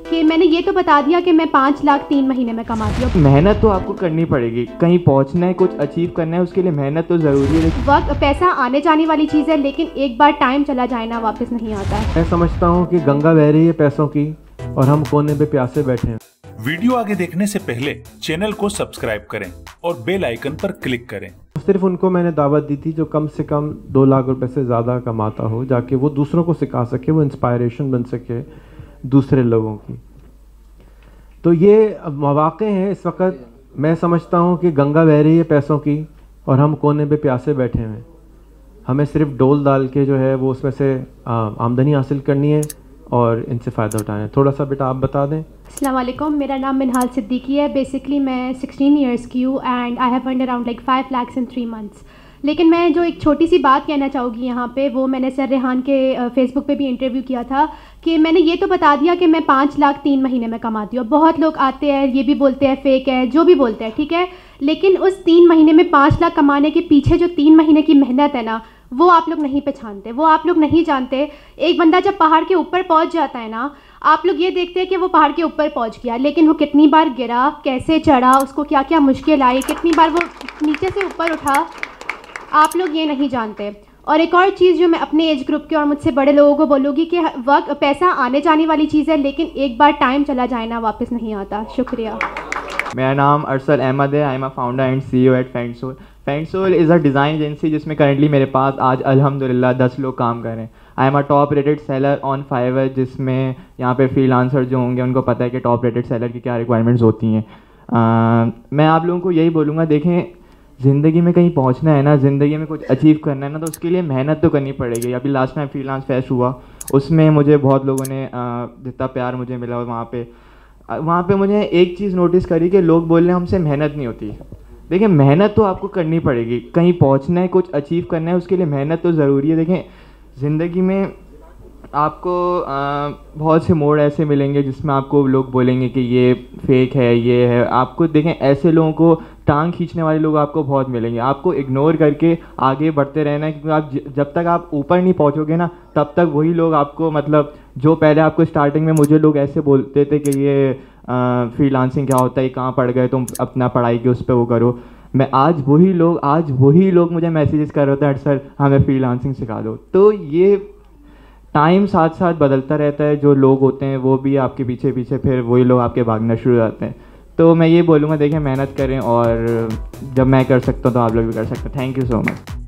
कि मैंने ये तो बता दिया कि मैं 5 लाख 3 महीने में कमाती हूँ। मेहनत तो आपको करनी पड़ेगी, कहीं पहुंचना है, कुछ अचीव करना है, उसके लिए मेहनत तो ज़रूरी है। वक्त पैसा आने जाने वाली चीज़ है, लेकिन एक बार टाइम चला जाए ना वापस नहीं आता है। मैं समझता हूँ कि गंगा बह रही है पैसों की और हम कोने पे प्यासे बैठे हैं। वीडियो आगे देखने से पहले चैनल को सब्सक्राइब करें और बेल आइकन पर क्लिक करें। सिर्फ उनको मैंने दावत दी थी जो कम से कम 2 लाख रुपए से ज़्यादा कमाता हो, जाके वो दूसरों को सिखा सके, वो इंस्पायरेशन बन सके दूसरे लोगों की। तो ये मौक़े हैं इस वक्त। मैं समझता हूँ कि गंगा बह रही है पैसों की और हम कोने पे प्यासे बैठे हैं। हमें सिर्फ डोल डाल के जो है वो उसमें से आमदनी हासिल करनी है और इनसे फ़ायदा उठाना है। थोड़ा सा बेटा आप बता दें। अस्सलाम वालेकुम, मेरा नाम मिनहाल सिद्दीकी है। बेसिकली मैं 16 ईयर्स की हूँ and I have earned around like 5 lakhs in 3 months। लेकिन मैं जो एक छोटी सी बात कहना चाहूँगी यहाँ पे, वो मैंने सर रेहान के फेसबुक पे भी इंटरव्यू किया था कि मैंने ये तो बता दिया कि मैं 5 लाख 3 महीने में कमाती हूँ। बहुत लोग आते हैं, ये भी बोलते हैं फेक है, जो भी बोलते हैं, ठीक है, लेकिन उस 3 महीने में 5 लाख कमाने के पीछे जो 3 महीने की मेहनत है ना, वो आप लोग नहीं पहचानते, वो आप लोग नहीं जानते। एक बंदा जब पहाड़ के ऊपर पहुंच जाता है ना, आप लोग ये देखते हैं कि वो पहाड़ के ऊपर पहुंच गया, लेकिन वो कितनी बार गिरा, कैसे चढ़ा, उसको क्या क्या मुश्किल आई, कितनी बार वो नीचे से ऊपर उठा, आप लोग ये नहीं जानते। और एक और चीज़ जो मैं अपने एज ग्रुप के और मुझसे बड़े लोगों को बोलूँगी कि वक्त पैसा आने जाने वाली चीज़ है, लेकिन एक बार टाइम चला जाए ना वापस नहीं आता। शुक्रिया। मेरा नाम अरसल अहमद है। I am a founder and CEO at Fantasol. Fantasol is a design agency जिसमें करंटली मेरे पास आज अल्हम्दुलिल्लाह 10 लोग काम कर रहे हैं। I am a top rated seller on Fiverr, जिसमें यहाँ पे फ्रीलांसर जो होंगे उनको पता है कि टॉप रेटेड सेलर की क्या रिक्वायरमेंट्स होती हैं। मैं आप लोगों को यही बोलूँगा, देखें, ज़िंदगी में कहीं पहुँचना है ना, ज़िंदगी में कुछ अचीव करना है ना, तो उसके लिए मेहनत तो करनी पड़ेगी। अभी लास्ट टाइम फ्रीलांस फेस्ट हुआ, उसमें मुझे बहुत लोगों ने जितना प्यार मुझे मिला वहाँ पे मुझे एक चीज़ नोटिस करी कि लोग बोल रहे हैं हमसे मेहनत नहीं होती। देखिए, मेहनत तो आपको करनी पड़ेगी, कहीं पहुँचना है, कुछ अचीव करना है, उसके लिए मेहनत तो ज़रूरी है। देखें, ज़िंदगी में आपको बहुत से मोड़ ऐसे मिलेंगे जिसमें आपको लोग बोलेंगे कि ये फेक है, ये है। आपको देखें, ऐसे लोगों को, टांग खींचने वाले लोग आपको बहुत मिलेंगे। आपको इग्नोर करके आगे बढ़ते रहना है, क्योंकि आप जब तक आप ऊपर नहीं पहुंचोगे ना, तब तक वही लोग आपको, मतलब जो पहले आपको स्टार्टिंग में मुझे लोग ऐसे बोलते थे कि ये फ्रीलांसिंग क्या होता है, कहाँ पढ़ गए तुम, अपना पढ़ाई के उस पर वो करो। आज वही लोग मुझे मैसेजेस कर रहे हैं, सर हमें फ्रीलांसिंग सिखा दो। तो ये टाइम साथ साथ बदलता रहता है। जो लोग होते हैं वो भी आपके पीछे पीछे, फिर वही लोग आपके भागना शुरू हो जाते हैं। तो मैं ये बोलूँगा, देखें, मेहनत करें, और जब मैं कर सकता हूँ तो आप लोग भी कर सकते हैं। Thank you so much.